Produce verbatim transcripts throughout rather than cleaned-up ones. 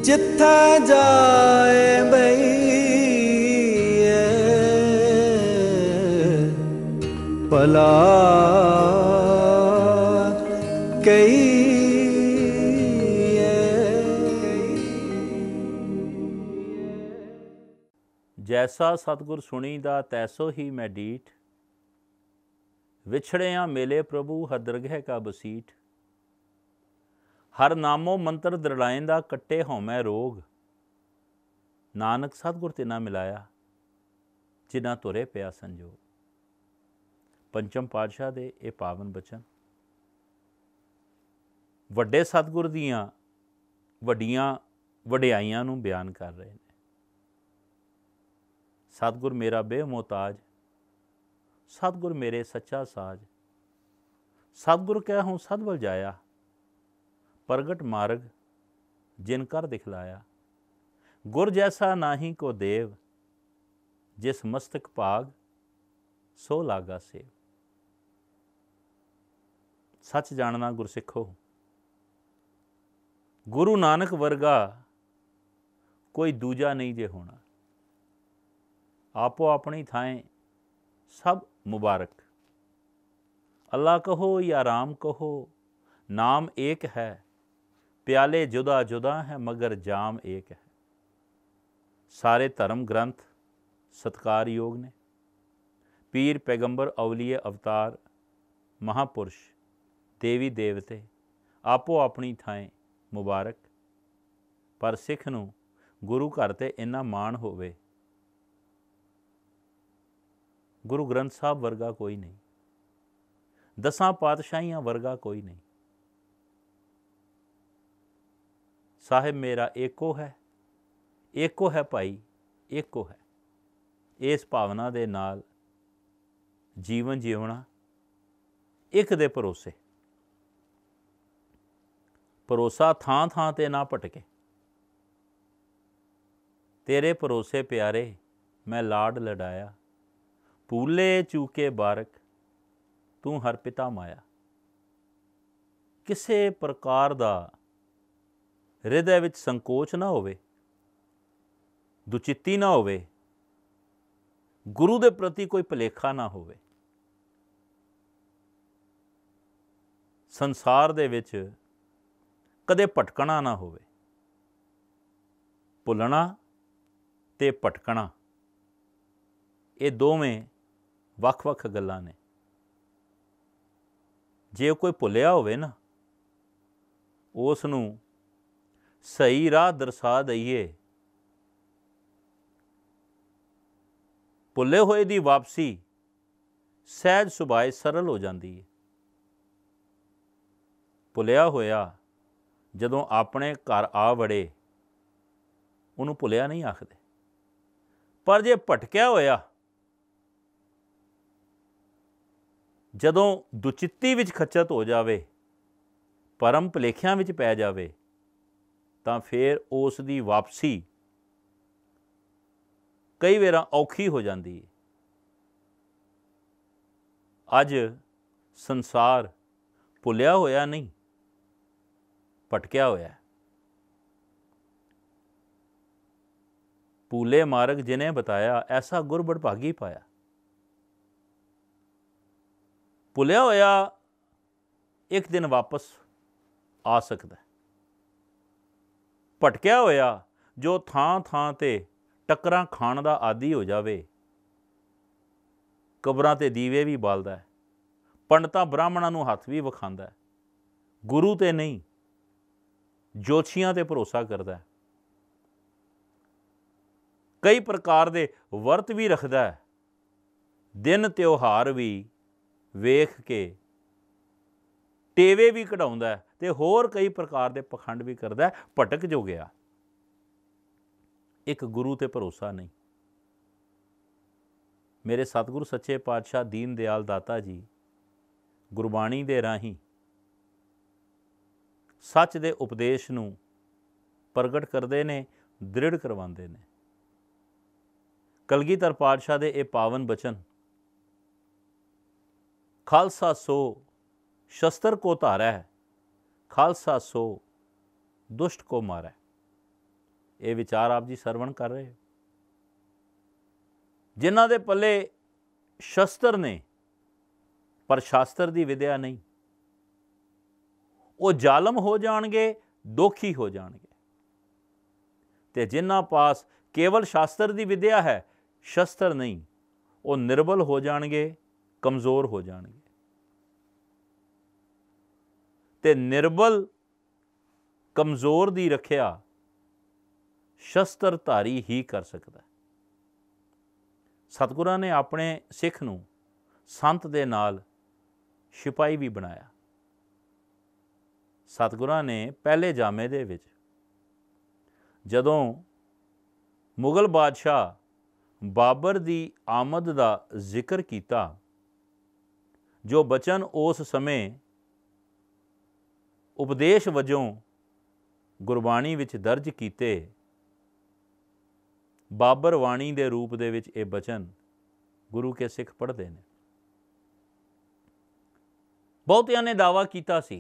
जिथे जाए बई भला कई जैसा सतगुर सुनीदा तैसो ही मैं डीठ, विछड़िया मेले प्रभु हर दरगह का बसीठ। हर नामो मंत्र दृढ़ाएंदा कट्टे होमै रोग, नानक सतगुर तिना मिलाया जिन्ना तुरे पिया संजोग। पंचम पातशाह दे ये पावन बचन वड्डे सतगुर दीआं वड्डियां वडियाइयां नूं बयान कर रहे हैं। सतगुर मेरा बेमोहताज, सतगुर मेरे सच्चा साज, सतगुर कह हूँ सदबल जाया, प्रगट मार्ग जिन कर दिखलाया। गुर जैसा नाही को देव, जिस मस्तक भाग सो लागा सेव। सच जानना गुरसिखो, गुरु नानक वर्गा कोई दूजा नहीं जे होना। आपो अपनी थाएं सब मुबारक, अल्लाह कहो या राम कहो नाम एक है। प्याले जुदा जुदा है मगर जाम एक है। सारे धर्म ग्रंथ सत्कार योग ने, पीर पैगंबर अवलिए अवतार महापुरुष देवी देवते आपो अपनी थाएं मुबारक। पर सिख नूं गुरु घर ते इन्ना माण होवे, गुरु ग्रंथ साहब वर्गा कोई नहीं, दसां पातशाहियां वर्गा कोई नहीं। साहिब मेरा एको है, एको है भाई एको है। इस भावना दे नाल जीवन जीवना एक दे भरोसे, भरोसा थां थां ते ना भटके। तेरे भरोसे प्यारे मैं लाड लडाया, भूले चूके बारक तू हर पिता माया। किसी प्रकार का हृदय विच संकोच ना होवे, दुचित्ती ना होवे, गुरु दे प्रति कोई भुलेखा ना होवे। संसार दे विच कदे भटकना ना होवे। भुलना ते भटकना ये दोवें वख वख गल्लां ने। जे कोई भुलिया होवे ना, उस नूं सही राह दरसा दईए, भुले होए दी वापसी सहज सुभाए सरल हो जाती है। भुलिया होया जदों अपने घर आ वड़े उन्होंने भुलिया नहीं आखदे। पर जे भटकिया होया जदों दुचित्ती विच खचत हो जावे, परम भुलेखियां विच पै जावे, तां फिर उस दी वापसी कई वार औखी हो जाती है। अज संसार भुलिया होया नहीं, भटकिया होया। भूले मार्ग जिन्हें बताया, ऐसा गुर बड़भागी पाया। भुलिया होया एक दिन वापस आ सकता है। भटकिया होया जो थां थां ते टक्करां खाण दा आदी हो जावे, कबरां ते दीवे भी बालदा है, पंडितां ब्राह्मणां नूं हत्थ भी विखांदा है, गुरु ते नहीं जोशियां ते भरोसा करदा है, कई प्रकार दे वर्त भी रखदा है, दिन त्योहार भी वेख के टेवे भी कढ़ाउंदा है, ते होर कई प्रकार के पखंड भी करदा है। भटक जो गया, एक गुरु ते भरोसा नहीं। मेरे सतगुरु सच्चे पातशाह दीन दयाल दाता जी गुरबाणी दे राही सच दे उपदेश नूं प्रगट करते ने, दृढ़ करवाते ने। कलगीधर पातशाह दे ये पावन बचन, खालसा सो शस्त्र को धारै, खालसा सो दुष्ट को मारै। ਇਹ ਵਿਚਾਰ ਆਪ ਜੀ ਸਰਵਣ ਕਰ ਰਹੇ ਹੋ। ਜਿਨ੍ਹਾਂ ਦੇ ਪੱਲੇ ਸ਼ਸਤਰ ਨੇ ਪਰ ਸ਼ਾਸਤਰ ਦੀ ਵਿਦਿਆ ਨਹੀਂ, ਉਹ ਜ਼ਾਲਮ ਹੋ ਜਾਣਗੇ, ਦੋਖੀ ਹੋ ਜਾਣਗੇ। ਤੇ ਜਿਨ੍ਹਾਂ ਪਾਸ ਕੇਵਲ ਸ਼ਾਸਤਰ ਦੀ ਵਿਦਿਆ ਹੈ, ਸ਼ਸਤਰ ਨਹੀਂ, ਉਹ ਨਿਰਬਲ ਹੋ ਜਾਣਗੇ, ਕਮਜ਼ੋਰ ਹੋ ਜਾਣਗੇ। ਤੇ ਨਿਰਬਲ ਕਮਜ਼ੋਰ ਦੀ ਰੱਖਿਆ ਸ਼ਸਤਰਧਾਰੀ ਹੀ ਕਰ ਸਕਦਾ। ਸਤਿਗੁਰਾਂ ਨੇ ਆਪਣੇ ਸਿੱਖ ਨੂੰ ਸੰਤ ਦੇ ਨਾਲ ਸਿਪਾਹੀ ਵੀ ਬਣਾਇਆ। ਸਤਿਗੁਰਾਂ ਨੇ ਪਹਿਲੇ ਜਾਮੇ ਦੇ ਵਿੱਚ ਜਦੋਂ ਮੁਗਲ ਬਾਦਸ਼ਾਹ ਬਾਬਰ ਦੀ ਆਮਦ ਦਾ ਜ਼ਿਕਰ ਕੀਤਾ, ਜੋ ਬਚਨ ਉਸ ਸਮੇਂ ਉਪਦੇਸ਼ ਵਜੋਂ ਗੁਰਬਾਣੀ ਵਿੱਚ ਦਰਜ ਕੀਤੇ, ਬਾਬਰ ਬਾਣੀ ਦੇ ਰੂਪ ਦੇ ਵਿੱਚ ਇਹ ਬਚਨ ਗੁਰੂ ਕੇ ਸਿੱਖ ਪੜ੍ਹਦੇ ਨੇ। ਬਹੁਤਿਆਂ ਨੇ ਦਾਅਵਾ ਕੀਤਾ ਸੀ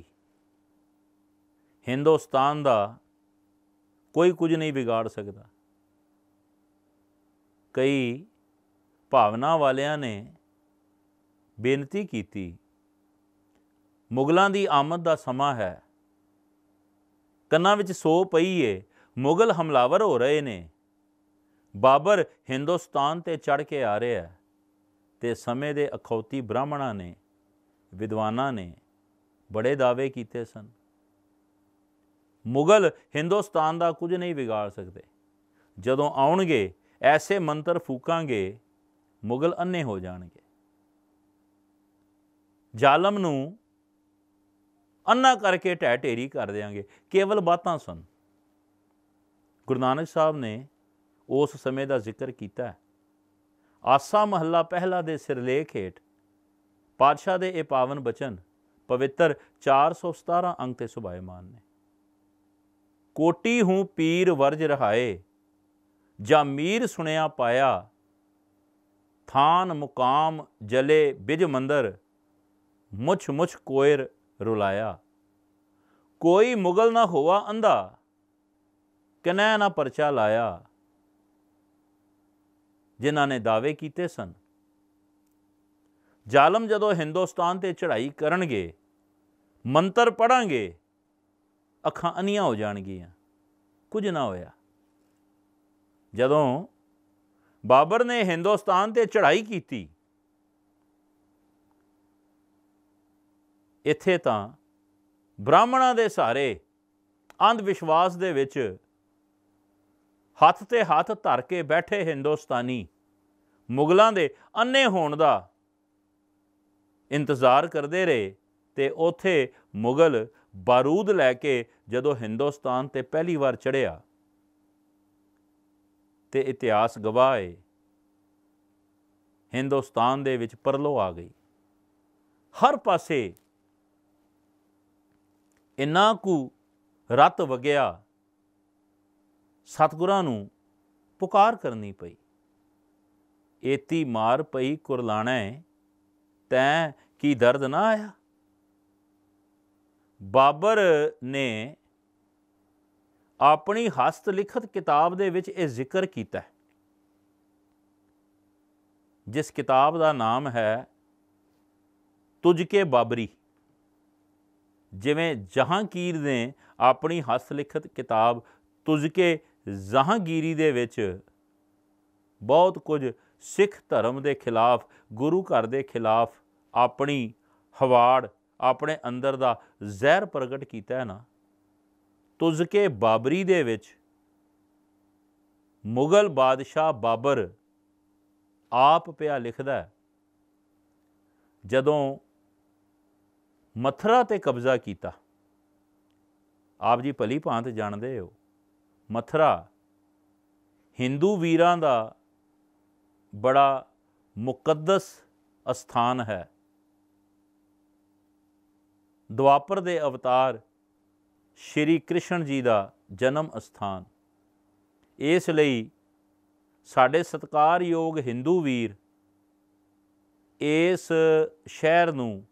ਹਿੰਦੁਸਤਾਨ ਦਾ ਕੋਈ ਕੁਝ ਨਹੀਂ ਵਿਗਾੜ ਸਕਦਾ। ਕਈ ਭਾਵਨਾ ਵਾਲਿਆਂ ਨੇ ਬੇਨਤੀ ਕੀਤੀ, ਮੁਗਲਾਂ ਦੀ ਆਮਦ ਦਾ ਸਮਾਂ ਹੈ, ਕੰਨਾਂ ਵਿੱਚ ਸੋ ਪਈ ਏ, ਮੁਗਲ ਹਮਲਾਵਰ ਹੋ ਰਹੇ ਨੇ, ਬਾਬਰ ਹਿੰਦੁਸਤਾਨ 'ਤੇ ਚੜ੍ਹ ਕੇ ਆ ਰਿਹਾ ਹੈ। ਤੇ ਸਮੇਂ ਦੇ ਅਖੌਤੀ ਬ੍ਰਾਹਮਣਾਂ ਨੇ, ਵਿਦਵਾਨਾਂ ਨੇ ਬੜੇ ਦਾਅਵੇ ਕੀਤੇ ਸਨ, ਮੁਗਲ ਹਿੰਦੁਸਤਾਨ ਦਾ ਕੁਝ ਨਹੀਂ ਵਿਗਾੜ ਸਕਦੇ। ਜਦੋਂ ਆਉਣਗੇ ਐਸੇ ਮੰਤਰ ਫੂਕਾਂਗੇ, ਮੁਗਲ ਅੰਨੇ ਹੋ ਜਾਣਗੇ। ਜ਼ਾਲਮ ਨੂੰ ਅੰਨਾ ਕਰਕੇ ਢਹਿ ਢੇਰੀ ਕਰ ਦਿਆਂਗੇ। ਕੇਵਲ ਬਾਤਾਂ ਸਨ। ਗੁਰੂ ਨਾਨਕ ਸਾਹਿਬ ਨੇ ਉਸ ਸਮੇਂ ਦਾ ਜ਼ਿਕਰ ਕੀਤਾ। ਆਸਾ ਮਹੱਲਾ ਪਹਿਲਾ ਦੇ ਸਿਰਲੇਖ ਹੇਠ ਪਾਤਸ਼ਾਹ ਦੇ ਇਹ ਪਾਵਨ ਬਚਨ ਪਵਿੱਤਰ ਚਾਰ ਸੌ ਸਤਾਰਾਂ ਅੰਕ 'ਤੇ ਸੁਭਾਏਮਾਨ ਨੇ। ਕੋਟੀ ਹੂੰ ਪੀਰ ਵਰਜ ਰਹਾਏ, ਜਾਂ ਮੀਰ ਸੁਣਿਆ ਪਾਇਆ, ਥਾਨ ਮੁਕਾਮ ਜਲੇ ਬਿਜ ਮੰਦਰ, ਮੁਛ ਮੁਛ ਕੋਇਰ ਰੁਲਾਇਆ। ਕੋਈ ਮੁਗਲ ਨਾ ਹੋਵਾ ਅੰਧਾ, ਕਿਨੈ ਨਾ ਪਰਚਾ ਲਾਇਆ। ਜਿਨ੍ਹਾਂ ਨੇ ਦਾਅਵੇ ਕੀਤੇ ਸਨ, ਜ਼ਾਲਮ ਜਦੋਂ ਹਿੰਦੁਸਤਾਨ 'ਤੇ ਚੜ੍ਹਾਈ ਕਰਨਗੇ, ਮੰਤਰ ਪੜ੍ਹਾਂਗੇ, ਅੱਖਾਂ ਅੰਨੀਆਂ ਹੋ ਜਾਣਗੀਆਂ। ਕੁਝ ਨਾ ਹੋਇਆ। ਜਦੋਂ ਬਾਬਰ ਨੇ ਹਿੰਦੁਸਤਾਨ 'ਤੇ ਚੜ੍ਹਾਈ ਕੀਤੀ, ਇੱਥੇ ਤਾਂ ਬ੍ਰਾਹਮਣਾਂ ਦੇ ਸਹਾਰੇ ਅੰਧ ਵਿਸ਼ਵਾਸ ਦੇ ਵਿੱਚ ਹੱਥ 'ਤੇ ਹੱਥ ਧਰ ਕੇ ਬੈਠੇ ਹਿੰਦੁਸਤਾਨੀ ਮੁਗਲਾਂ ਦੇ ਅੰਨੇ ਹੋਣ ਦਾ ਇੰਤਜ਼ਾਰ ਕਰਦੇ ਰਹੇ। ਤੇ ਉੱਥੇ ਮੁਗਲ ਬਾਰੂਦ ਲੈ ਕੇ ਜਦੋਂ ਹਿੰਦੁਸਤਾਨ 'ਤੇ ਪਹਿਲੀ ਵਾਰ ਚੜ੍ਹਿਆ, ਤੇ ਇਤਿਹਾਸ ਗਵਾਹ ਹੈ, ਹਿੰਦੁਸਤਾਨ ਦੇ ਵਿੱਚ ਪਰਲੋ ਆ ਗਈ। ਹਰ ਪਾਸੇ ਇੰਨਾ ਕੁ ਰਤ ਵਗਿਆ, ਸਤਿਗੁਰਾਂ ਨੂੰ ਪੁਕਾਰ ਕਰਨੀ ਪਈ। ਏਤੀ ਮਾਰ ਪਈ ਕੁਰਲਾਣੈ, ਤੈਂ ਕੀ ਦਰਦ ਨਾ ਆਇਆ। ਬਾਬਰ ਨੇ ਆਪਣੀ ਹਸਤ ਲਿਖਤ ਕਿਤਾਬ ਦੇ ਵਿੱਚ ਇਹ ਜ਼ਿਕਰ ਕੀਤਾ, ਜਿਸ ਕਿਤਾਬ ਦਾ ਨਾਮ ਹੈ ਤੁਝ ਕੇ ਬਾਬਰੀ। ਜਿਵੇਂ ਜਹਾਂਗੀਰ ਨੇ ਆਪਣੀ ਹਸਤ ਲਿਖਤ ਕਿਤਾਬ ਤੁਝ ਕੇ ਜਹਾਂਗੀਰੀ ਦੇ ਵਿੱਚ ਬਹੁਤ ਕੁਝ ਸਿੱਖ ਧਰਮ ਦੇ ਖਿਲਾਫ, ਗੁਰੂ ਘਰ ਦੇ ਖਿਲਾਫ ਆਪਣੀ ਹਵਾੜ, ਆਪਣੇ ਅੰਦਰ ਦਾ ਜ਼ਹਿਰ ਪ੍ਰਗਟ ਕੀਤਾ ਹੈ ਨਾ, ਤੁਝ ਕੇ ਬਾਬਰੀ ਦੇ ਵਿੱਚ ਮੁਗਲ ਬਾਦਸ਼ਾਹ ਬਾਬਰ ਆਪ ਪਿਆ ਲਿਖਦਾ, ਜਦੋਂ ਮਥੁਰਾ 'ਤੇ ਕਬਜ਼ਾ ਕੀਤਾ। ਆਪ ਜੀ ਭਲੀ ਭਾਂਤ ਜਾਣਦੇ ਹੋ, ਮਥੁਰਾ ਹਿੰਦੂ ਵੀਰਾਂ ਦਾ ਬੜਾ ਮੁਕੱਦਸ ਅਸਥਾਨ ਹੈ। ਦੁਆਪਰ ਦੇ ਅਵਤਾਰ ਸ਼੍ਰੀ ਕ੍ਰਿਸ਼ਨ ਜੀ ਦਾ ਜਨਮ ਅਸਥਾਨ। ਇਸ ਲਈ ਸਾਡੇ ਸਤਿਕਾਰਯੋਗ ਹਿੰਦੂ ਵੀਰ ਇਸ ਸ਼ਹਿਰ ਨੂੰ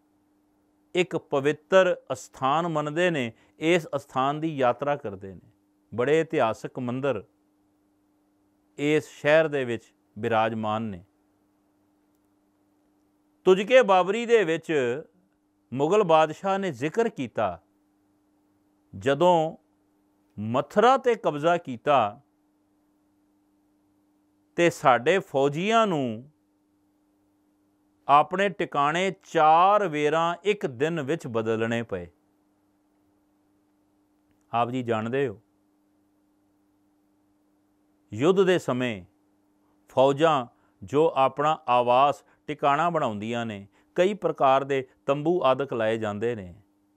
ਇੱਕ ਪਵਿੱਤਰ ਅਸਥਾਨ ਮੰਨਦੇ ਨੇ, ਇਸ ਅਸਥਾਨ ਦੀ ਯਾਤਰਾ ਕਰਦੇ ਨੇ। ਬੜੇ ਇਤਿਹਾਸਕ ਮੰਦਰ ਇਸ ਸ਼ਹਿਰ ਦੇ ਵਿੱਚ ਬਿਰਾਜਮਾਨ ਨੇ। ਤੁਜਕੇ ਬਾਬਰੀ ਦੇ ਵਿੱਚ ਮੁਗਲ ਬਾਦਸ਼ਾਹ ਨੇ ਜ਼ਿਕਰ ਕੀਤਾ, ਜਦੋਂ ਮਥੁਰਾ 'ਤੇ ਕਬਜ਼ਾ ਕੀਤਾ ਤੇ ਸਾਡੇ ਫੌਜੀਆਂ ਨੂੰ ਆਪਣੇ ਟਿਕਾਣੇ ਚਾਰ ਵੇਰਾਂ ਇੱਕ ਦਿਨ ਵਿੱਚ ਬਦਲਣੇ ਪਏ। ਆਪ ਜੀ ਜਾਣਦੇ ਹੋ, ਯੁੱਧ ਦੇ ਸਮੇਂ ਫੌਜਾਂ ਜੋ ਆਪਣਾ ਆਵਾਸ ਟਿਕਾਣਾ ਬਣਾਉਂਦੀਆਂ ਨੇ, ਕਈ ਪ੍ਰਕਾਰ ਦੇ ਤੰਬੂ ਆਦਿਕ ਲਾਏ ਜਾਂਦੇ ਨੇ।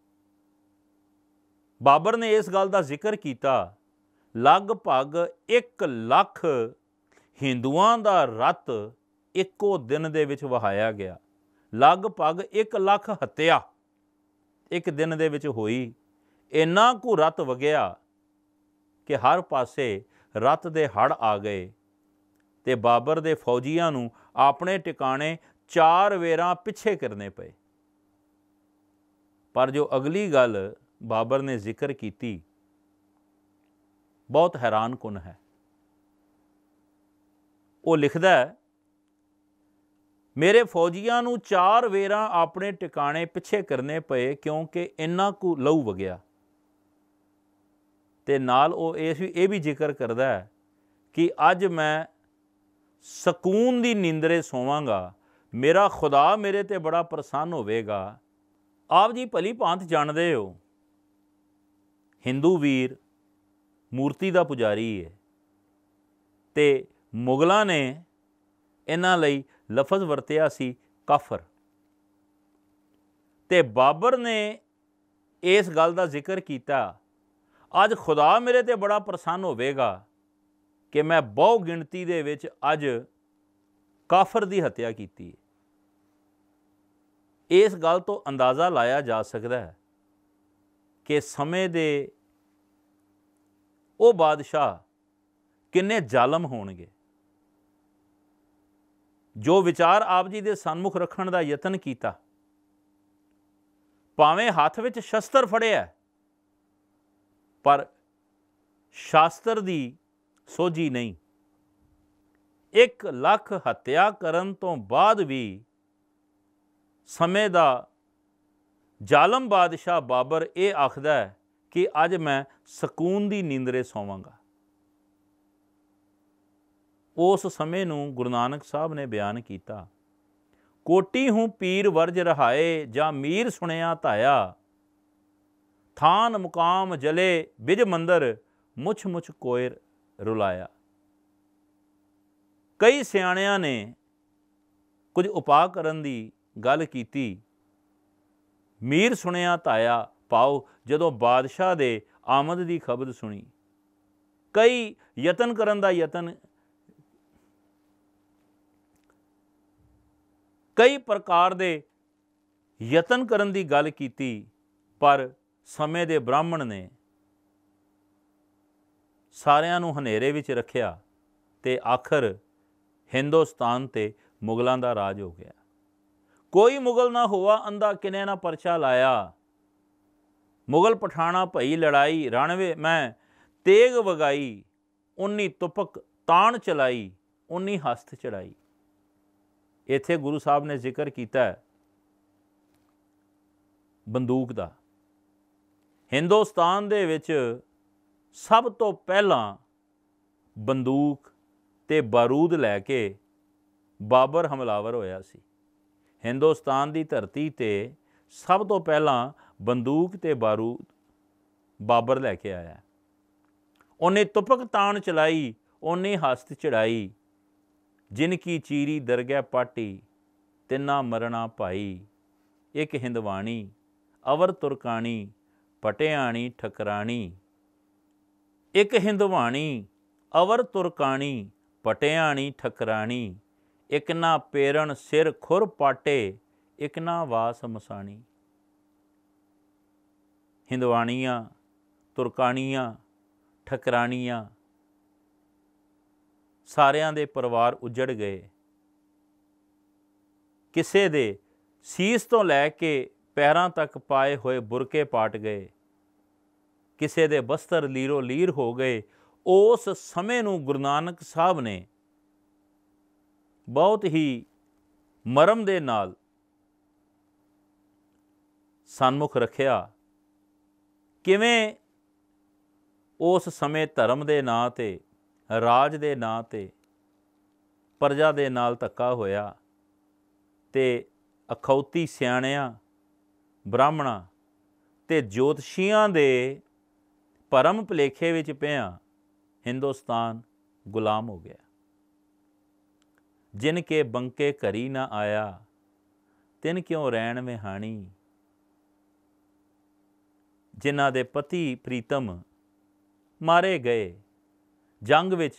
ਬਾਬਰ ਨੇ ਇਸ ਗੱਲ ਦਾ ਜ਼ਿਕਰ ਕੀਤਾ, ਲਗਭਗ ਇੱਕ ਲੱਖ ਹਿੰਦੂਆਂ ਦਾ ਰਥ ਇੱਕੋ ਦਿਨ ਦੇ ਵਿੱਚ ਵਹਾਇਆ ਗਿਆ। ਲਗਭਗ ਇੱਕ ਲੱਖ ਹੱਤਿਆ ਇੱਕ ਦਿਨ ਦੇ ਵਿੱਚ ਹੋਈ। ਇੰਨਾ ਕੁ ਰਥ ਵਗਿਆ ਕਿ ਹਰ ਪਾਸੇ ਰਥ ਦੇ ਹੜ੍ਹ ਆ ਗਏ ਤੇ ਬਾਬਰ ਦੇ ਫੌਜੀਆਂ ਨੂੰ ਆਪਣੇ ਟਿਕਾਣੇ ਚਾਰ ਵੇਰਾਂ ਪਿੱਛੇ ਕਰਨੇ ਪਏ। ਪਰ ਜੋ ਅਗਲੀ ਗੱਲ ਬਾਬਰ ਨੇ ਜ਼ਿਕਰ ਕੀਤੀ, ਬਹੁਤ ਹੈਰਾਨਕੁਨ ਹੈ। ਉਹ ਲਿਖਦਾ ਹੈ, ਮੇਰੇ ਫੌਜੀਆਂ ਨੂੰ ਚਾਰ ਵੇਰਾਂ ਆਪਣੇ ਟਿਕਾਣੇ ਪਿੱਛੇ ਕਰਨੇ ਪਏ ਕਿਉਂਕਿ ਇੰਨਾ ਕੁ ਲਹੂ ਵਗਿਆ। ਤੇ ਨਾਲ ਉਹ ਇਸ ਵੀ ਇਹ ਵੀ ਜ਼ਿਕਰ ਕਰਦਾ ਹੈ ਕਿ ਅੱਜ ਮੈਂ ਸਕੂਨ ਦੀ ਨੀਂਦਰੇ ਸੋਵਾਂਗਾ, ਮੇਰਾ ਖੁਦਾ ਮੇਰੇ ਤੇ ਬੜਾ ਪ੍ਰਸੰਨ ਹੋਵੇਗਾ। ਆਪ ਜੀ ਭਲੀ ਭਾਂਤ ਜਾਣਦੇ ਹੋ, ਹਿੰਦੂ ਵੀਰ ਮੂਰਤੀ ਦਾ ਪੁਜਾਰੀ ਹੈ ਤੇ ਮੁਗਲਾਂ ਨੇ ਇਹਨਾਂ ਲਈ ਲਫ਼ਜ਼ ਵਰਤਿਆ ਸੀ ਕਾਫਰ। ਤੇ ਬਾਬਰ ਨੇ ਇਸ ਗੱਲ ਦਾ ਜ਼ਿਕਰ ਕੀਤਾ, ਅੱਜ ਖੁਦਾ ਮੇਰੇ ਤੇ ਬੜਾ ਪ੍ਰਸੰਨ ਹੋਵੇਗਾ ਕਿ ਮੈਂ ਬਹੁ ਗਿਣਤੀ ਦੇ ਵਿੱਚ ਅੱਜ ਕਾਫਰ ਦੀ ਹੱਤਿਆ ਕੀਤੀ। ਇਸ ਗੱਲ ਤੋਂ ਅੰਦਾਜ਼ਾ ਲਾਇਆ ਜਾ ਸਕਦਾ ਹੈ ਕਿ ਸਮੇਂ ਦੇ ਉਹ ਬਾਦਸ਼ਾਹ ਕਿੰਨੇ ਜ਼ਾਲਮ ਹੋਣਗੇ। ਜੋ ਵਿਚਾਰ ਆਪ ਜੀ ਦੇ ਸਨਮੁਖ ਰੱਖਣ ਦਾ ਯਤਨ ਕੀਤਾ, ਭਾਵੇਂ ਹੱਥ ਵਿੱਚ ਸ਼ਸਤਰ ਫੜਿਆ ਪਰ ਸ਼ਾਸਤਰ ਦੀ ਸੋਝੀ ਨਹੀਂ। ਇੱਕ ਲੱਖ ਹੱਤਿਆ ਕਰਨ ਤੋਂ ਬਾਅਦ ਵੀ ਸਮੇਂ ਦਾ ਜ਼ਾਲਮ ਬਾਦਸ਼ਾਹ ਬਾਬਰ ਇਹ ਆਖਦਾ ਹੈ ਕਿ ਅੱਜ ਮੈਂ ਸਕੂਨ ਦੀ ਨੀਂਦਰੇ ਸੋਵਾਂਗਾ। ਉਸ ਸਮੇਂ ਨੂੰ ਗੁਰੂ ਨਾਨਕ ਸਾਹਿਬ ਨੇ ਬਿਆਨ ਕੀਤਾ, ਕੋਟੀ ਹੂੰ ਪੀਰ ਵਰਜ ਰਹਾਏ ਜਾਂ ਮੀਰ ਸੁਣਿਆ ਧਾਇਆ, ਥਾਨ ਮੁਕਾਮ ਜਲੇ ਬਿਜ ਮੰਦਰ ਮੁਛ ਮੁਛ ਕੋਇਰ ਰੁਲਾਇਆ। ਕਈ ਸਿਆਣਿਆਂ ਨੇ ਕੁਝ ਉਪਾਅ ਕਰਨ ਦੀ ਗੱਲ ਕੀਤੀ। ਮੀਰ ਸੁਣਿਆ ਧਾਇਆ ਪਾਓ, ਜਦੋਂ ਬਾਦਸ਼ਾਹ ਦੇ ਆਮਦ ਦੀ ਖਬਰ ਸੁਣੀ, ਕਈ ਯਤਨ ਕਰਨ ਦਾ ਯਤਨ ਕਈ ਪ੍ਰਕਾਰ ਦੇ ਯਤਨ ਕਰਨ ਦੀ ਗੱਲ ਕੀਤੀ, ਪਰ ਸਮੇਂ ਦੇ ਬ੍ਰਾਹਮਣ ਨੇ ਸਾਰਿਆਂ ਨੂੰ ਹਨੇਰੇ ਵਿੱਚ ਰੱਖਿਆ ਤੇ ਆਖਰ ਹਿੰਦੁਸਤਾਨ ਤੇ ਮੁਗਲਾਂ ਦਾ ਰਾਜ ਹੋ ਗਿਆ। ਕੋਈ ਮੁਗਲ ਨਾ ਹੋਆ ਅੰਧਾ ਕਿਨੇ ਨਾ ਪਰਚਾ ਲਾਇਆ, ਮੁਗਲ ਪਠਾਣਾ ਭਈ ਲੜਾਈ, ਰਣਵੇ ਮੈਂ ਤੇਗ ਵਗਾਈ, ਉਨੀ ਤੁਪਕ ਤਾਣ ਚਲਾਈ, ਉਨੀ ਹਸਤ ਚੜਾਈ। ਇੱਥੇ ਗੁਰੂ ਸਾਹਿਬ ਨੇ ਜ਼ਿਕਰ ਕੀਤਾ ਹੈ ਬੰਦੂਕ ਦਾ। ਹਿੰਦੁਸਤਾਨ ਦੇ ਵਿੱਚ ਸਭ ਤੋਂ ਪਹਿਲਾਂ ਬੰਦੂਕ ਤੇ ਬਾਰੂਦ ਲੈ ਕੇ ਬਾਬਰ ਹਮਲਾਵਰ ਹੋਇਆ ਸੀ। ਹਿੰਦੁਸਤਾਨ ਦੀ ਧਰਤੀ ਤੇ ਸਭ ਤੋਂ ਪਹਿਲਾਂ ਬੰਦੂਕ ਤੇ ਬਾਰੂਦ ਬਾਬਰ ਲੈ ਕੇ ਆਇਆ। ਉਹਨੇ ਤੁਪਕ ਤਾਣ ਚਲਾਈ, ਉਹਨੇ ਹਸਤ ਚੜਾਈ, ਜਿਨ ਕੀ ਚੀਰੀ ਦਰਗਹਿ ਪਾਟੀ, ਤਿੰਨਾ ਮਰਣਾ ਭਾਈ। ਇੱਕ ਹਿੰਦਵਾਣੀ ਅਵਰ ਤੁਰਕਾਣੀ, ਪਟਿਆਣੀ ਠਕਰਾਣੀ। ਇੱਕ ਹਿੰਦਵਾਣੀ ਅਵਰ ਤੁਰਕਾਣੀ, ਪਟਿਆਣੀ ਠਕਰਾਣੀ। ਇੱਕ ਨਾ ਪੇਰਣ ਸਿਰ ਖੁਰ ਪਾਟੇ, ਇੱਕ ਨਾ ਵਾਸ ਮਸਾਣੀ। ਹਿੰਦਵਾਣੀਆਂ, ਤੁਰਕਾਣੀਆਂ, ਠਕਰਾਣੀਆਂ, ਸਾਰਿਆਂ ਦੇ ਪਰਿਵਾਰ ਉੱਜੜ ਗਏ। ਕਿਸੇ ਦੇ ਸੀਸ ਤੋਂ ਲੈ ਕੇ ਪੈਰਾਂ ਤੱਕ ਪਾਏ ਹੋਏ ਬੁਰਕੇ ਪਾਟ ਗਏ, ਕਿਸੇ ਦੇ ਬਸਤਰ ਲੀਰੋ ਲੀਰ ਹੋ ਗਏ। ਉਸ ਸਮੇਂ ਨੂੰ ਗੁਰੂ ਨਾਨਕ ਸਾਹਿਬ ਨੇ ਬਹੁਤ ਹੀ ਮਰਮ ਦੇ ਨਾਲ ਸਨਮੁਖ ਰੱਖਿਆ। ਕਿਵੇਂ ਉਸ ਸਮੇਂ ਧਰਮ ਦੇ ਨਾਂ 'ਤੇ, ਰਾਜ ਦੇ ਨਾਂ 'ਤੇ ਪ੍ਰਜਾ ਦੇ ਨਾਲ ਧੱਕਾ ਹੋਇਆ ਅਤੇ ਅਖੌਤੀ ਸਿਆਣਿਆਂ, ਬ੍ਰਾਹਮਣਾਂ ਅਤੇ ਜੋਤਸ਼ੀਆਂ ਦੇ ਭਰਮ ਭੁਲੇਖੇ ਵਿੱਚ ਪਿਆ ਹਿੰਦੁਸਤਾਨ ਗੁਲਾਮ ਹੋ ਗਿਆ। ਜਿਨ ਕੇ ਬੰਕੇ ਘਰੀ ਨਾ ਆਇਆ, ਤਿਨ ਕਿਉਂ ਰਹਿਣ ਵਿਹਾਣੀ। ਜਿਨ੍ਹਾਂ ਦੇ ਪਤੀ ਪ੍ਰੀਤਮ ਮਾਰੇ ਗਏ, ਜੰਗ ਵਿੱਚ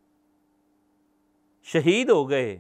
ਸ਼ਹੀਦ ਹੋ ਗਏ,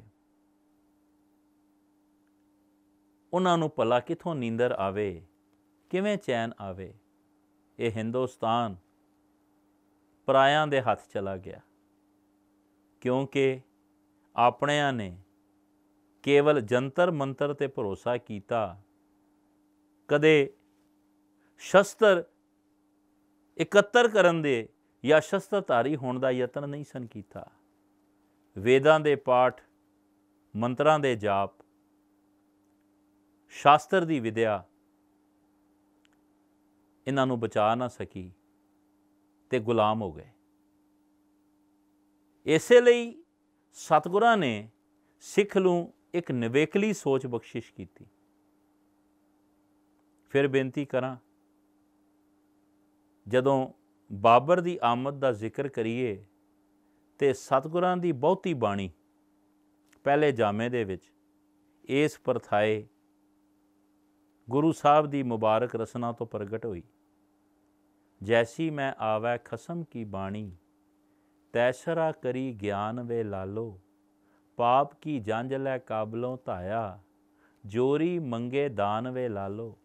ਉਹਨਾਂ ਨੂੰ ਭਲਾ ਕਿੱਥੋਂ ਨੀਂਦਰ ਆਵੇ, ਕਿਵੇਂ ਚੈਨ ਆਵੇ। ਇਹ ਹਿੰਦੁਸਤਾਨ ਪਰਾਇਆਂ ਦੇ ਹੱਥ ਚਲਾ ਗਿਆ, ਕਿਉਂਕਿ ਆਪਣਿਆਂ ਨੇ ਕੇਵਲ ਜੰਤਰ ਮੰਤਰ 'ਤੇ ਭਰੋਸਾ ਕੀਤਾ। ਕਦੇ ਸ਼ਸਤਰ ਇਕੱਤਰ ਕਰਨ ਦੇ ਜਾਂ ਸ਼ਸਤਰਧਾਰੀ ਹੋਣ ਦਾ ਯਤਨ ਨਹੀਂ ਸਨ ਕੀਤਾ। ਵੇਦਾਂ ਦੇ ਪਾਠ, ਮੰਤਰਾਂ ਦੇ ਜਾਪ, ਸ਼ਾਸਤਰ ਦੀ ਵਿਦਿਆ ਇਹਨਾਂ ਨੂੰ ਬਚਾ ਨਾ ਸਕੀ ਤੇ ਗੁਲਾਮ ਹੋ ਗਏ। ਇਸੇ ਲਈ ਸਤਿਗੁਰਾਂ ਨੇ ਸਿੱਖ ਨੂੰ ਇੱਕ ਨਿਵੇਕਲੀ ਸੋਚ ਬਖਸ਼ਿਸ਼ ਕੀਤੀ। ਫਿਰ ਬੇਨਤੀ ਕਰਾਂ, ਜਦੋਂ ਬਾਬਰ ਦੀ ਆਮਦ ਦਾ ਜ਼ਿਕਰ ਕਰੀਏ ਤੇ ਸਤਿਗੁਰਾਂ ਦੀ ਬਹੁਤੀ ਬਾਣੀ ਪਹਿਲੇ ਜਾਮੇ ਦੇ ਵਿੱਚ ਇਸ ਪਰਥਾਏ ਗੁਰੂ ਸਾਹਿਬ ਦੀ ਮੁਬਾਰਕ ਰਸਨਾ ਤੋਂ ਪ੍ਰਗਟ ਹੋਈ। ਜੈਸੀ ਮੈਂ ਆਵੈ ਖਸਮ ਕੀ ਬਾਣੀ, ਤੈਸਰਾ ਕਰੀ ਗਿਆਨ ਵੇ ਲਾਲੋ। ਪਾਪ ਕੀ ਜੰਝ ਲੈ ਕਾਬਲੋਂ ਧਾਇਆ, ਜੋਰੀ ਮੰਗੇ ਦਾਨ ਵੇ ਲਾਲੋ।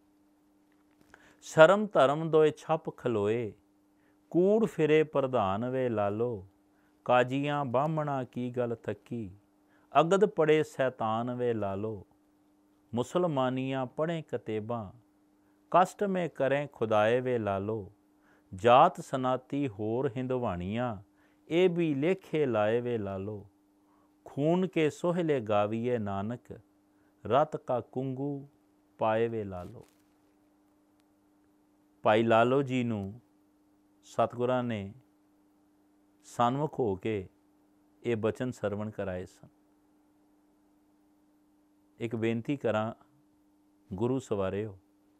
ਸ਼ਰਮ ਧਰਮ ਦੋਏ ਛੱਪ ਖਲੋਏ, ਕੂੜ ਫਿਰੇ ਪ੍ਰਧਾਨ ਵੇ ਲਾਲੋ। ਕਾਜੀਆਂ ਬਾਹਮਣਾ ਕੀ ਗੱਲ ਥੱਕੀ, ਅਗਦ ਪੜੇ ਸੈਤਾਨ ਵੇ ਲਾਲੋ। ਮੁਸਲਮਾਨੀਆਂ ਪੜ੍ਹੇ ਕਤੇਬਾਂ, ਕਸ਼ਟ ਮੇ ਕਰੇ ਖੁਦਾਏ ਵੇ ਲਾਲੋ। ਜਾਤ ਸਨਾਤੀ ਹੋਰ ਹਿੰਦਵਾਣੀਆਂ, ਇਹ ਵੀ ਲੇਖੇ ਲਾਏ ਵੇ ਲਾਲੋ। ਖੂਨ ਕੇ ਸੋਹਲੇ ਗਾਵੀਏ ਨਾਨਕ, ਰਤ ਕਾ ਕੁੰਗੂ ਪਾਏ ਵੇ ਲਾਲੋ। ਭਾਈ ਲਾਲੋ ਜੀ ਨੂੰ ਸਤਿਗੁਰਾਂ ਨੇ ਸਨਮੁਖ ਹੋ ਕੇ ਇਹ ਬਚਨ ਸਰਵਣ ਕਰਾਏ ਸਨ। ਇੱਕ ਬੇਨਤੀ ਕਰਾਂ ਗੁਰੂ ਸਵਾਰਿਓ,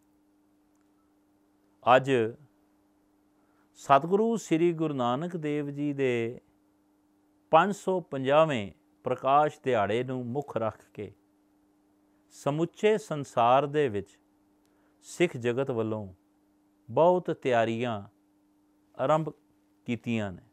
ਅੱਜ ਸਤਿਗੁਰੂ ਸ੍ਰੀ ਗੁਰੂ ਨਾਨਕ ਦੇਵ ਜੀ ਦੇ ਪੰਜ ਸੌ ਪੰਜਾਹਵੇਂ ਪ੍ਰਕਾਸ਼ ਦਿਹਾੜੇ ਨੂੰ ਮੁੱਖ ਰੱਖ ਕੇ ਸਮੁੱਚੇ ਸੰਸਾਰ ਦੇ ਵਿੱਚ ਸਿੱਖ ਜਗਤ ਵੱਲੋਂ ਬਹੁਤ ਤਿਆਰੀਆਂ ਆਰੰਭ ਕੀਤੀਆਂ ਨੇ।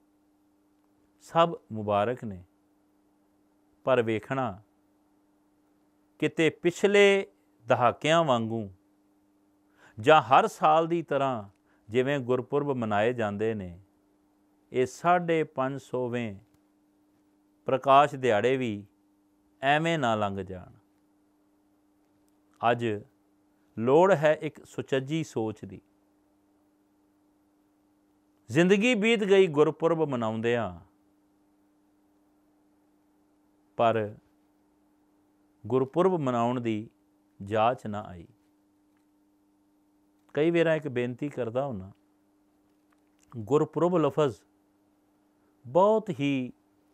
ਸਭ ਮੁਬਾਰਕ ਨੇ, ਪਰ ਵੇਖਣਾ ਕਿਤੇ ਪਿਛਲੇ ਦਹਾਕਿਆਂ ਵਾਂਗੂ ਜਾਂ ਹਰ ਸਾਲ ਦੀ ਤਰ੍ਹਾਂ ਜਿਵੇਂ ਗੁਰਪੁਰਬ ਮਨਾਏ ਜਾਂਦੇ ਨੇ, ਇਹ ਸਾਢੇ ਪੰਜ ਸੌਵੇਂ ਪ੍ਰਕਾਸ਼ ਦਿਹਾੜੇ ਵੀ ਐਵੇਂ ਨਾ ਲੰਘ ਜਾਣ। ਅੱਜ ਲੋੜ ਹੈ ਇੱਕ ਸੁਚੱਜੀ ਸੋਚ ਦੀ। ਜ਼ਿੰਦਗੀ ਬੀਤ ਗਈ ਗੁਰਪੁਰਬ ਮਨਾਉਂਦਿਆਂ, ਪਰ ਗੁਰਪੁਰਬ ਮਨਾਉਣ ਦੀ ਜਾਚ ਨਾ ਆਈ। ਕਈ ਵਾਰ ਇੱਕ ਬੇਨਤੀ ਕਰਦਾ ਹੁੰਨਾ, ਗੁਰਪੁਰਬ ਲਫ਼ਜ਼ ਬਹੁਤ ਹੀ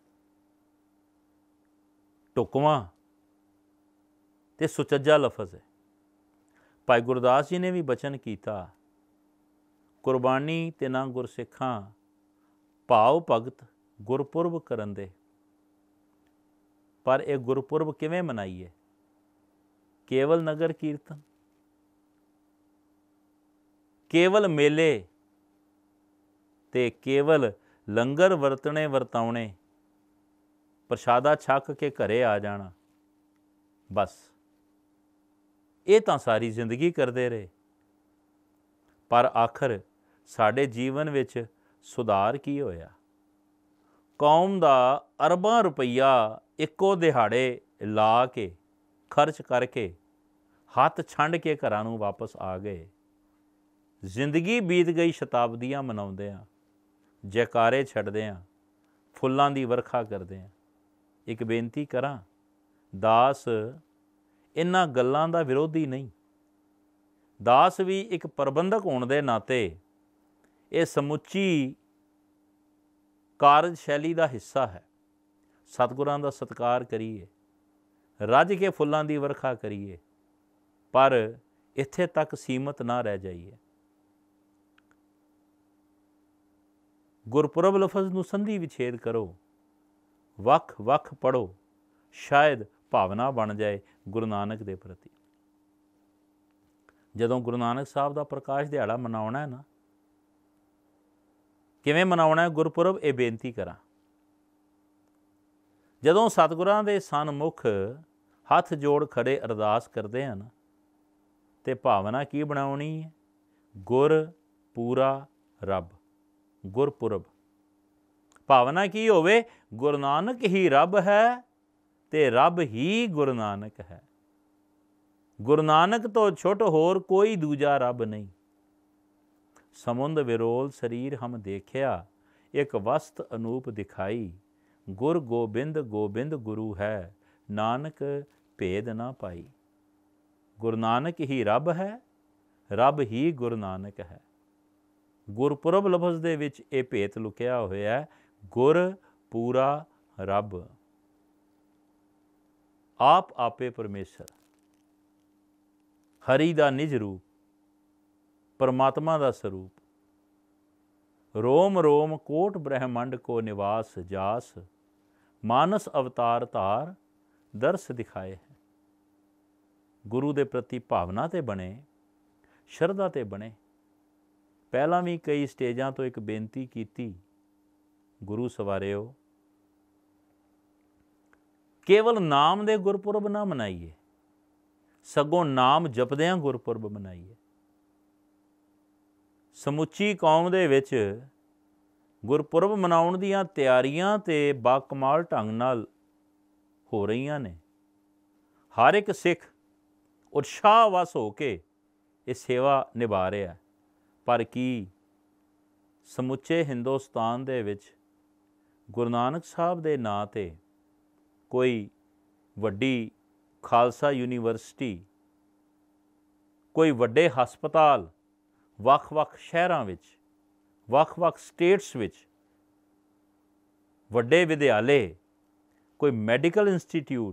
ਢੁਕਵਾਂ ਤੇ ਸੁਚੱਜਾ ਲਫ਼ਜ਼ ਹੈ। ਭਾਈ ਗੁਰਦਾਸ ਜੀ ਨੇ ਵੀ ਬਚਨ ਕੀਤਾ, ਕੁਰਬਾਨੀ ਤੇ ਨਾ ਗੁਰਸਿੱਖਾਂ, ਭਾਵ ਭਗਤ ਗੁਰਪੁਰਬ ਕਰਨ ਦੇ। ਪਰ ਇਹ ਗੁਰਪੁਰਬ ਕਿਵੇਂ ਮਨਾਈਏ? ਕੇਵਲ ਨਗਰ ਕੀਰਤਨ, ਕੇਵਲ ਮੇਲੇ ਤੇ ਕੇਵਲ ਲੰਗਰ ਵਰਤਣੇ ਵਰਤਾਉਣੇ, ਪ੍ਰਸ਼ਾਦਾ ਛਕ ਕੇ ਘਰੇ ਆ ਜਾਣਾ, ਬਸ ਇਹ ਤਾਂ ਸਾਰੀ ਜ਼ਿੰਦਗੀ ਕਰਦੇ ਰਹੇ। ਪਰ ਆਖਰ ਸਾਡੇ ਜੀਵਨ ਵਿੱਚ ਸੁਧਾਰ ਕੀ ਹੋਇਆ? ਕੌਮ ਦਾ ਅਰਬਾਂ ਰੁਪਈਆ ਇੱਕੋ ਦਿਹਾੜੇ ਲਾ ਕੇ, ਖਰਚ ਕਰਕੇ, ਹੱਥ ਛੰਡ ਕੇ ਘਰਾਂ ਨੂੰ ਵਾਪਸ ਆ ਗਏ। ਜ਼ਿੰਦਗੀ ਬੀਤ ਗਈ ਸ਼ਤਾਬਦੀਆਂ ਮਨਾਉਂਦੇ ਹਾਂ, ਜੈਕਾਰੇ ਛੱਡਦੇ ਹਾਂ, ਫੁੱਲਾਂ ਦੀ ਵਰਖਾ ਕਰਦੇ ਹਾਂ। ਇੱਕ ਬੇਨਤੀ ਕਰਾਂ, ਦਾਸ ਇਹਨਾਂ ਗੱਲਾਂ ਦਾ ਵਿਰੋਧੀ ਨਹੀਂ। ਦਾਸ ਵੀ ਇੱਕ ਪ੍ਰਬੰਧਕ ਹੋਣ ਦੇ ਨਾਤੇ ਇਹ ਸਮੁੱਚੀ ਕਾਰਜਸ਼ੈਲੀ ਦਾ ਹਿੱਸਾ ਹੈ। ਸਤਿਗੁਰਾਂ ਦਾ ਸਤਿਕਾਰ ਕਰੀਏ, ਰੱਜ ਕੇ ਫੁੱਲਾਂ ਦੀ ਵਰਖਾ ਕਰੀਏ, ਪਰ ਇੱਥੇ ਤੱਕ ਸੀਮਤ ਨਾ ਰਹਿ ਜਾਈਏ। ਗੁਰਪੁਰਬ ਲਫ਼ਜ਼ ਨੂੰ ਸੰਧੀ ਵਿਛੇਦ ਕਰੋ, ਵੱਖ ਵੱਖ ਪੜ੍ਹੋ, ਸ਼ਾਇਦ ਭਾਵਨਾ ਬਣ ਜਾਏ ਗੁਰੂ ਨਾਨਕ ਦੇ ਪ੍ਰਤੀ। ਜਦੋਂ ਗੁਰੂ ਨਾਨਕ ਸਾਹਿਬ ਦਾ ਪ੍ਰਕਾਸ਼ ਦਿਹਾੜਾ ਮਨਾਉਣਾ ਹੈ ਨਾ, ਕਿਵੇਂ ਮਨਾਉਣਾ ਹੈ ਗੁਰਪੁਰਬ, ਇਹ ਬੇਨਤੀ ਕਰਾਂ। ਜਦੋਂ ਸਤਿਗੁਰਾਂ ਦੇ ਸਨਮੁਖ ਹੱਥ ਜੋੜ ਖੜੇ ਅਰਦਾਸ ਕਰਦੇ ਹਨ ਤੇ ਭਾਵਨਾ ਕੀ ਬਣਾਉਣੀ ਹੈ? ਗੁਰ ਪੂਰਾ ਰੱਬ, ਗੁਰਪੁਰਬ। ਭਾਵਨਾ ਕੀ ਹੋਵੇ? ਗੁਰੂ ਨਾਨਕ ਹੀ ਰੱਬ ਹੈ ਤੇ ਰੱਬ ਹੀ ਗੁਰੂ ਨਾਨਕ ਹੈ। ਗੁਰੂ ਨਾਨਕ ਤੋਂ ਛੁੱਟ ਹੋਰ ਕੋਈ ਦੂਜਾ ਰੱਬ ਨਹੀਂ। ਸਮੁੰਦ ਵਿਰੋਲ ਸਰੀਰ ਹਮ ਦੇਖਿਆ, ਇੱਕ ਵਸਤ ਅਨੂਪ ਦਿਖਾਈ। ਗੁਰ ਗੋਬਿੰਦ ਗੋਬਿੰਦ ਗੁਰੂ ਹੈ, ਨਾਨਕ ਭੇਦ ਨਾ ਪਾਈ। ਗੁਰੂ ਨਾਨਕ ਹੀ ਰੱਬ ਹੈ, ਰੱਬ ਹੀ ਗੁਰੂ ਨਾਨਕ ਹੈ। ਗੁਰਪੁਰਬ ਲਫ਼ਜ਼ ਦੇ ਵਿੱਚ ਇਹ ਭੇਤ ਲੁਕਿਆ ਹੋਇਆ ਹੈ, ਗੁਰ ਪੂਰਾ ਰੱਬ। ਆਪ ਆਪੇ ਪਰਮੇਸ਼ਰ, ਹਰੀ ਦਾ ਨਿਜ ਰੂਪ, ਪਰਮਾਤਮਾ ਦਾ ਸਰੂਪ। ਰੋਮ ਰੋਮ ਕੋਟ ਬ੍ਰਹਿਮੰਡ ਕੋ ਨਿਵਾਸ ਜਾਸ, ਮਾਨਸ ਅਵਤਾਰ ਧਾਰ ਦਰਸ ਦਿਖਾਏ ਹੈ। ਗੁਰੂ ਦੇ ਪ੍ਰਤੀ ਭਾਵਨਾ ਤੇ ਬਣੇ, ਸ਼ਰਧਾ ਤੇ ਬਣੇ। ਪਹਿਲਾਂ ਵੀ ਕਈ ਸਟੇਜਾਂ ਤੋਂ ਇੱਕ ਬੇਨਤੀ ਕੀਤੀ, ਗੁਰੂ ਸਵਾਰਿਓ, ਕੇਵਲ ਨਾਮ ਦੇ ਗੁਰਪੁਰਬ ਨਾ ਮਨਾਈਏ, ਸਗੋਂ ਨਾਮ ਜਪਦਿਆਂ ਗੁਰਪੁਰਬ ਮਨਾਈਏ। ਸਮੁੱਚੀ ਕੌਮ ਦੇ ਵਿੱਚ ਗੁਰਪੁਰਬ ਮਨਾਉਣ ਦੀਆਂ ਤਿਆਰੀਆਂ ਤੇ ਬਾਕਮਾਲ ਢੰਗ ਨਾਲ ਹੋ ਰਹੀਆਂ ਨੇ। ਹਰ ਇੱਕ ਸਿੱਖ ਉਤਸ਼ਾਹਵਸ ਹੋ ਕੇ ਇਹ ਸੇਵਾ ਨਿਭਾ ਰਿਹਾ। ਪਰ ਕੀ ਸਮੁੱਚੇ ਹਿੰਦੁਸਤਾਨ ਦੇ ਵਿੱਚ ਗੁਰੂ ਨਾਨਕ ਸਾਹਿਬ ਦੇ ਨਾਂ 'ਤੇ ਕੋਈ ਵੱਡੀ ਖਾਲਸਾ ਯੂਨੀਵਰਸਿਟੀ, ਕੋਈ ਵੱਡੇ ਹਸਪਤਾਲ ਵੱਖ-ਵੱਖ ਸ਼ਹਿਰਾਂ ਵਿੱਚ, ਵੱਖ-ਵੱਖ ਸਟੇਟਸ ਵਿੱਚ, ਵੱਡੇ ਵਿਦਿਆਲੇ, ਕੋਈ ਮੈਡੀਕਲ ਇੰਸਟੀਟਿਊਟ,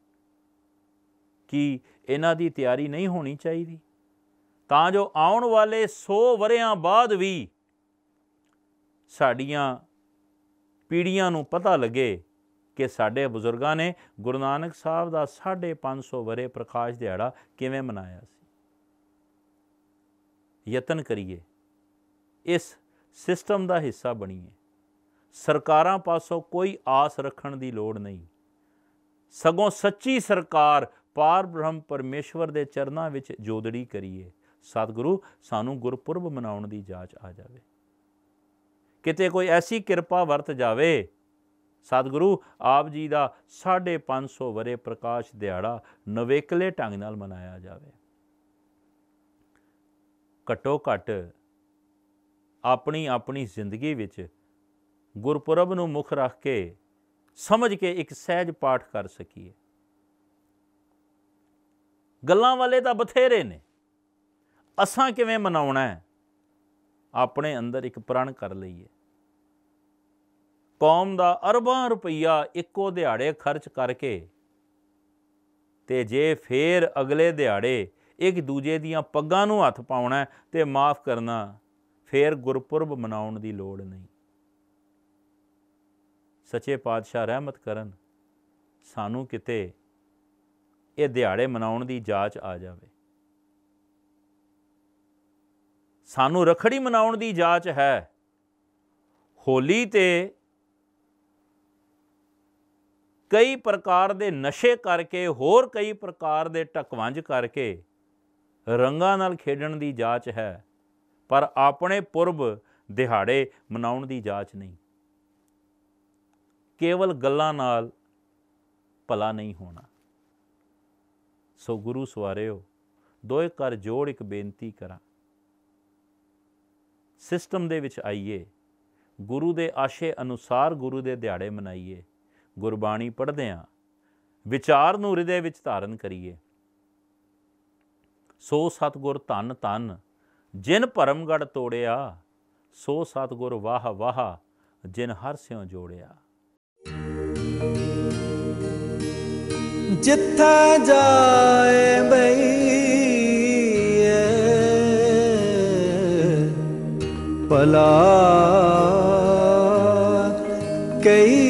ਕੀ ਇਹਨਾਂ ਦੀ ਤਿਆਰੀ ਨਹੀਂ ਹੋਣੀ ਚਾਹੀਦੀ ਤਾਂ ਜੋ ਆਉਣ ਵਾਲੇ ਸੌ ਵਰ੍ਹਿਆਂ ਬਾਅਦ ਵੀ ਸਾਡੀਆਂ ਪੀੜ੍ਹੀਆਂ ਨੂੰ ਪਤਾ ਲੱਗੇ ਕਿ ਸਾਡੇ ਬਜ਼ੁਰਗਾਂ ਨੇ ਗੁਰੂ ਨਾਨਕ ਸਾਹਿਬ ਦਾ ਸਾਢੇ ਪੰਜ ਸੌ ਵਰ੍ਹੇ ਪ੍ਰਕਾਸ਼ ਦਿਹਾੜਾ ਕਿਵੇਂ ਮਨਾਇਆ ਸੀ। ਯਤਨ ਕਰੀਏ, ਇਸ ਸਿਸਟਮ ਦਾ ਹਿੱਸਾ ਬਣੀਏ। ਸਰਕਾਰਾਂ ਪਾਸੋਂ ਕੋਈ ਆਸ ਰੱਖਣ ਦੀ ਲੋੜ ਨਹੀਂ, ਸਗੋਂ ਸੱਚੀ ਸਰਕਾਰ ਪਾਰ ਬ੍ਰਹਮ ਪਰਮੇਸ਼ਵਰ ਦੇ ਚਰਨਾਂ ਵਿੱਚ ਜੋਦੜੀ ਕਰੀਏ। ਸਤਿਗੁਰੂ ਸਾਨੂੰ ਗੁਰਪੁਰਬ ਮਨਾਉਣ ਦੀ ਜਾਚ ਆ ਜਾਵੇ। ਕਿਤੇ ਕੋਈ ਐਸੀ ਕਿਰਪਾ ਵਰਤ ਜਾਵੇ, ਸਤਿਗੁਰੂ ਆਪ ਜੀ ਦਾ ਸਾਢੇ ਪੰਜ ਸੌ ਵਰ੍ਹੇ ਪ੍ਰਕਾਸ਼ ਦਿਹਾੜਾ ਨਵੇਕਲੇ ਢੰਗ ਨਾਲ ਮਨਾਇਆ ਜਾਵੇ। ਘੱਟੋ ਘੱਟ ਆਪਣੀ ਆਪਣੀ ਜ਼ਿੰਦਗੀ ਵਿੱਚ ਗੁਰਪੁਰਬ ਨੂੰ ਮੁੱਖ ਰੱਖ ਕੇ ਸਮਝ ਕੇ ਇੱਕ ਸਹਿਜ ਪਾਠ ਕਰ ਸਕੀਏ। ਗੱਲਾਂ ਵਾਲੇ ਤਾਂ ਬਥੇਰੇ ਨੇ, ਅਸਾਂ ਕਿਵੇਂ ਮਨਾਉਣਾ ਹੈ, ਆਪਣੇ ਅੰਦਰ ਇੱਕ ਪ੍ਰਣ ਕਰ ਲਈਏ। ਕੌਮ ਦਾ ਅਰਬਾਂ ਰੁਪਈਆ ਇੱਕੋ ਦਿਹਾੜੇ ਖਰਚ ਕਰਕੇ ਤੇ ਜੇ ਫੇਰ ਅਗਲੇ ਦਿਹਾੜੇ ਇੱਕ ਦੂਜੇ ਦੀਆਂ ਪੱਗਾਂ ਨੂੰ ਹੱਥ ਪਾਉਣਾ ਤੇ ਮਾਫ਼ ਕਰਨਾ, ਫੇਰ ਗੁਰਪੁਰਬ ਮਨਾਉਣ ਦੀ ਲੋੜ ਨਹੀਂ। ਸੱਚੇ ਪਾਤਸ਼ਾਹ ਰਹਿਮਤ ਕਰਨ, ਸਾਨੂੰ ਕਿਤੇ ਇਹ ਦਿਹਾੜੇ ਮਨਾਉਣ ਦੀ ਜਾਚ ਆ ਜਾਵੇ। ਸਾਨੂੰ ਰੱਖੜੀ ਮਨਾਉਣ ਦੀ ਜਾਚ ਹੈ। ਹੋਲੀ ਤੇ ਕਈ ਪ੍ਰਕਾਰ ਦੇ ਨਸ਼ੇ ਕਰਕੇ, ਹੋਰ ਕਈ ਪ੍ਰਕਾਰ ਦੇ ਢਕਵੰਜ ਕਰਕੇ ਰੰਗਾਂ ਨਾਲ ਖੇਡਣ ਦੀ ਜਾਚ ਹੈ, ਪਰ ਆਪਣੇ ਪੁਰਬ ਦਿਹਾੜੇ ਮਨਾਉਣ ਦੀ ਜਾਚ ਨਹੀਂ। ਕੇਵਲ ਗੱਲਾਂ ਨਾਲ ਭਲਾ ਨਹੀਂ ਹੋਣਾ। ਸੋ ਗੁਰੂ ਸਵਾਰਿਓ, ਦੋਏ ਕਰ ਜੋੜ ਇੱਕ ਬੇਨਤੀ ਕਰਾਂ। ਸਿਸਟਮ ਦੇ ਵਿੱਚ ਆਈਏ, ਗੁਰੂ ਦੇ ਆਸ਼ੇ ਅਨੁਸਾਰ ਗੁਰੂ ਦੇ ਦਿਹਾੜੇ ਮਨਾਈਏ, ਗੁਰਬਾਣੀ ਪੜ੍ਹਦਿਆਂ ਵਿਚਾਰ ਨੂੰ ਹਿਰਦੇ ਵਿੱਚ ਧਾਰਨ ਕਰੀਏ। ਸੋ ਸਤਿਗੁਰ ਧੰਨ ਧੰਨ ਜਿਨ ਭਰਮਗੜ੍ਹ ਤੋੜਿਆ, ਸੋ ਸਤਿਗੁਰ ਵਾਹ ਵਾਹ ਜਿਨ ਹਰ ਸਿਉ ਜੋੜਿਆ। ਜਿੱਥਾ ਜਾਏ ਬਈ ਭਲਾ ਕਈ